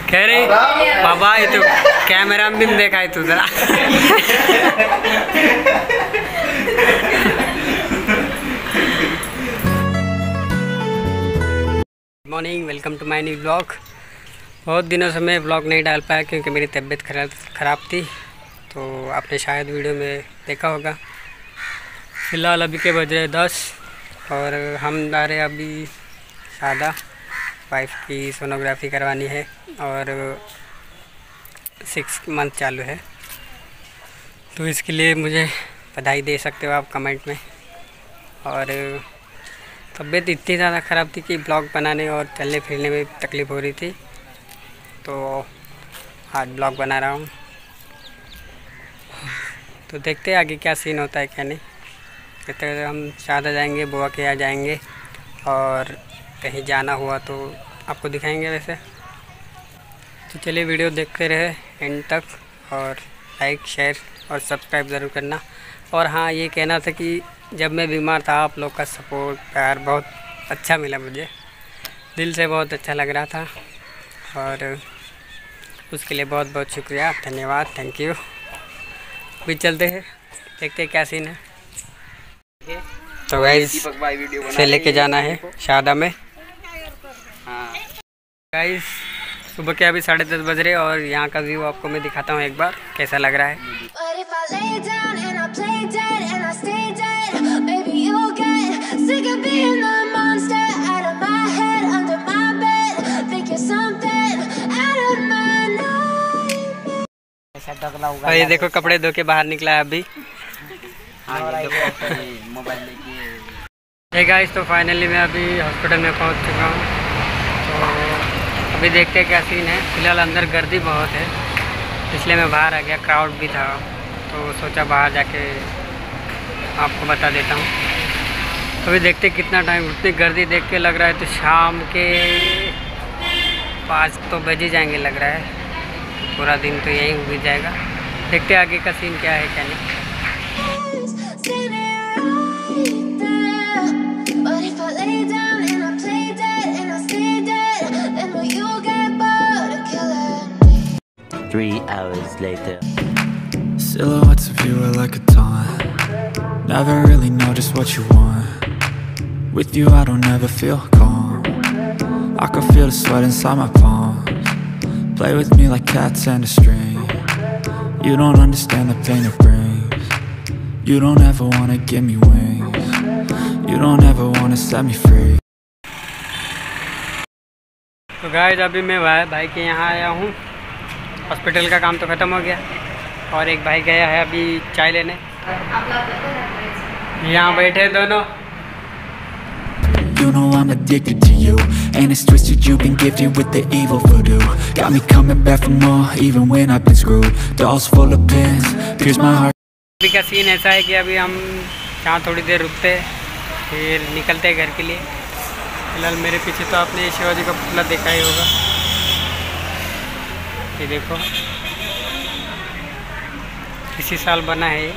कह रही बाबा ये तो कैमरा में भी देखा है तू जरा। Good morning, welcome to my new blog. बहुत दिनों से मैं ब्लॉग नहीं डाल पाया क्योंकि मेरी तबीयत ख़राब थी, तो आपने शायद वीडियो में देखा होगा। फ़िलहाल अभी के बज रहे 10 और हम जा रहे अभी शादा। वाइफ की सोनोग्राफी करवानी है और 6 मंथ चालू है, तो इसके लिए मुझे बधाई दे सकते हो आप कमेंट में। और तबीयत इतनी ज़्यादा ख़राब थी कि ब्लॉग बनाने और चलने फिरने में तकलीफ़ हो रही थी, तो आज ब्लॉग बना रहा हूँ। तो देखते हैं आगे क्या सीन होता है क्या नहीं। कहते हैं हम शादा जाएंगे, बुआ के यहाँ जाएंगे और कहीं जाना हुआ तो आपको दिखाएंगे वैसे। तो चलिए वीडियो देखते रहे एंड तक और लाइक शेयर और सब्सक्राइब ज़रूर करना। और हाँ, ये कहना था कि जब मैं बीमार था आप लोग का सपोर्ट प्यार बहुत अच्छा मिला, मुझे दिल से बहुत अच्छा लग रहा था और उसके लिए बहुत बहुत शुक्रिया, धन्यवाद, थैंक यू। अभी चलते हैं, देखते हैं क्या सीन है। तो गाइस से लेके जाना है शादा में। गाइस सुबह के अभी 10:30 बज रहे और यहाँ का व्यू आपको मैं दिखाता हूँ एक बार कैसा लग रहा है। और ये देखो कपड़े धो के बाहर निकला है अभी। हे गाइस, तो फाइनली मैं अभी हॉस्पिटल में पहुंच चुका हूं। तो अभी देखते हैं क्या सीन है। फिलहाल अंदर गर्दी बहुत है, इसलिए मैं बाहर आ गया, क्राउड भी था, तो सोचा बाहर जाके आपको बता देता हूं। अभी देखते कितना टाइम, उतनी गर्दी देख के लग रहा है तो शाम के 5 तो बज ही जाएंगे लग रहा है, तो पूरा दिन तो यहीं बीत जाएगा। देखते आगे का सीन क्या है क्या नहीं। Three hours later. Silhouettes of you are like a taunt. Never really know just what you want. With you I don't ever feel calm. I can feel the sweat inside my palms. Play with me like cats and a string. You don't understand the pain it brings. You don't ever wanna give me wings. You don't ever wanna set me free. तो guys अभी मैं भाई के यहाँ आया हूँ। Hospital का काम तो ख़त्म हो गया और एक भाई गया है अभी चाय लेने। यहाँ बैठे दोनों। You know I'm addicted to you, and it's twisted, you've been gifted with the evil voodoo. Got me coming back for more, even when I've been screwed. Dolls full of pins, pierce my heart. अभी का scene ऐसा है कि अभी हम यहाँ थोड़ी देर रुकते फिर निकलते हैं घर के लिए। फिलहाल मेरे पीछे तो आपने शिवाजी का पुतला देखा ही होगा, ये देखो इसी साल बना है ये।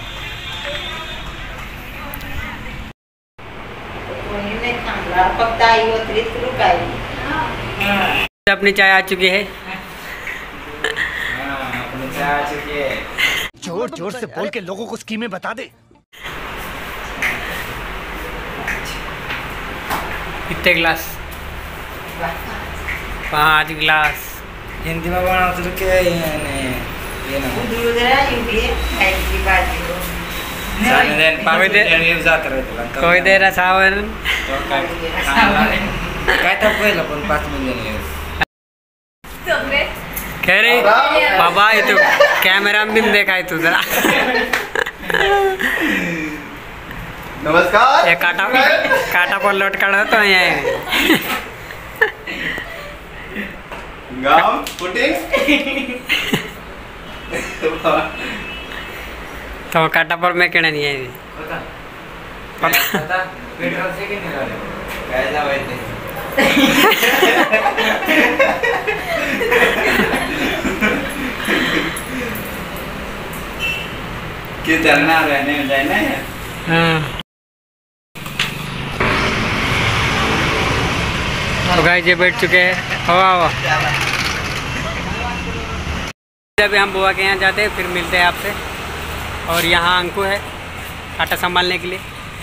अपनी चाय आ चुकी है। जोर जोर से बोल के लोगों को स्कीमें बता दे। कितने गिलास? 5 गिलास। हिंदी में बनाओ तो क्या ये ना कोई दे रहा सावन काय था पहिला पण 5 मिलियन कह रही बाबा ये तो कैमरा में भी देखा है तू जरा। नमस्कार। ये काटा पर लौट कर तो यहाँ गाम पुटिंग तो काटा पर मैं कहना नहीं है पता पेट्रोल से कितने का काय जावायचे कि चलना रहने में जाना है। हाँ तो गाइस ये बैठ चुके हैं। हवा अभी हम बुआ के यहाँ जाते हैं, फिर मिलते हैं आपसे। और यहाँ अंकु है आटा संभालने के लिए।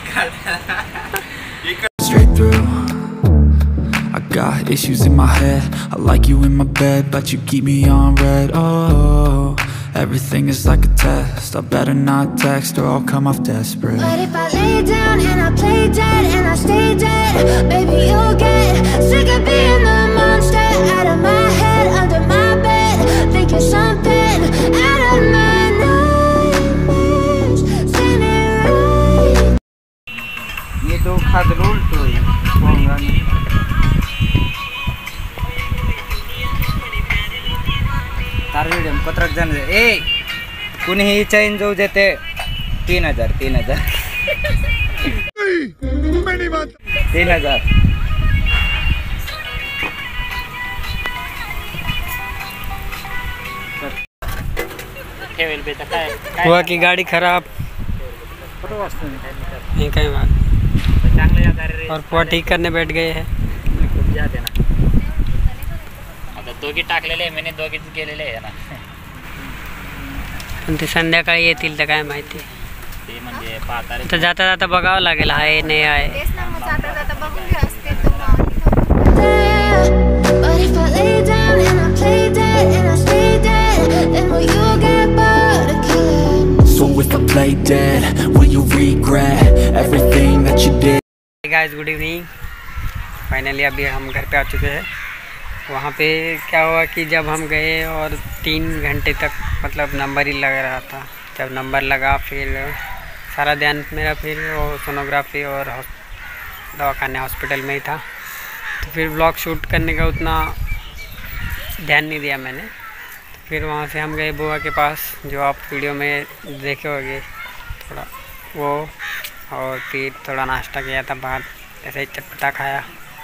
Straight through. I got issues in my head. I like you in my bed, but you keep me on red. Oh, everything is like a test. I better not text or I'll come off desperate. But if I lay down and I play dead and I stay dead, baby, you'll get sick of being the monster out of my head, under my bed, thinking something out of my nightmares, standing right. ये तो खादरूल तो होगा नहीं। तार video पत्रक जण ए कुणीही चैन जाऊ देते 3000 3000 बुआ की गाड़ी खराब नहीं कहीं बात। और बुआ ठीक करने बैठ गए हैं। दोघी टाकलेले मी दोघीच गेलेले आहे ना। पण ते संध्याकाळी येतील तर काय माहिती। ते म्हणजे पाहता तर जाता जाता बघावं लागेल आहे नाही आहे। तेच ना, मग जाता जाता बघून घ्या असते But if I lay down and I play dead and I stay dead, then will you get bored of killing? So if I play dead, will you regret everything that you did? Hey guys, good evening. Finally अभी हम घर पे आ चुके हैं। वहाँ पे क्या हुआ कि जब हम गए और 3 घंटे तक मतलब नंबर ही लग रहा था। जब नंबर लगा फिर सारा ध्यान मेरा फिर वो सोनोग्राफी और दवाखाने हॉस्पिटल में ही था। तो फिर व्लॉग शूट करने का उतना ध्यान नहीं दिया मैंने। फिर वहाँ से हम गए बुआ के पास, जो आप वीडियो में देखे होंगे, थोड़ा वो, और फिर थोड़ा नाश्ता किया था बाहर, ऐसे ही चटपटा खाया।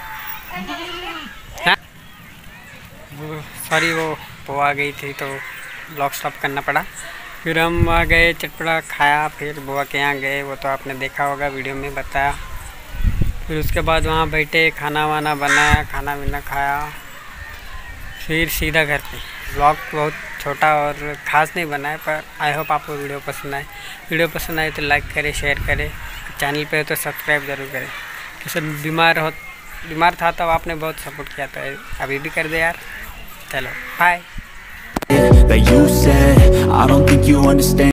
सॉरी वो बुआ आ गई थी तो ब्लॉग स्टॉप करना पड़ा। फिर हम आ गए, चटपटा खाया, फिर बुआ के यहाँ गए, वो तो आपने देखा होगा वीडियो में बताया। फिर उसके बाद वहाँ बैठे, खाना वाना बनाया, खाना वाना खाया, फिर सीधा घर पे। ब्लॉग बहुत छोटा और ख़ास नहीं बनाया, पर आई होप आपको वीडियो पसंद आए। वीडियो पसंद आए तो लाइक करें, शेयर करें, चैनल पे हो तो सब्सक्राइब ज़रूर करें। जैसे बीमार था तब आपने बहुत सपोर्ट किया, तो अभी भी कर दे यार। चलो bye. That you said, I don't think you understand.